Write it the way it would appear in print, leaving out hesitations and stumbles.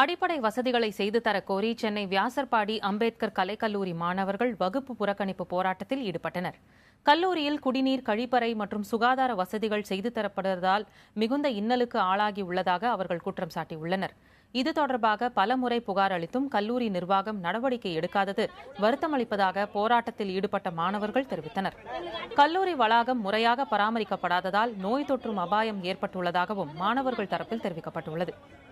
அடிப்படை வசதிகளை செய்து தரக்கோரி சென்னை வியாசர்பாடி அம்பேத்கர் கலைக்கல்லூரி மாணவர்கள் வகுப்பு புறக்கணிப்பு போராட்டத்தில் ஈடுபட்டனர். கல்லூரியில் குடிநீர், கழிப்பறை மற்றும் சுகாதார வசதிகள் செய்து தரப்படுவதால் மிகுந்த இன்னலுக்கு ஆளாகி உள்ளதாக அவர்கள் குற்றம் சாட்டியுள்ளனர். இது தொடர்பாக பலமுறை புகார் அளித்தும் கல்லூரி நிர்வாகம் நடவடிக்கை எடுக்காதது வருத்தமளிப்பதாக போராட்டத்தில் ஈடுபட்ட மாணவர்கள் தெரிவித்தனர். கல்லூரி வளாகம் முறையாக பராமரிக்கப்படாததால் நோய் தொற்றும் அபாயம் ஏற்பட்டுள்ளதாகவும் மாணவர்கள் தரப்பில் தெரிவிக்கப்பட்டுள்ளது.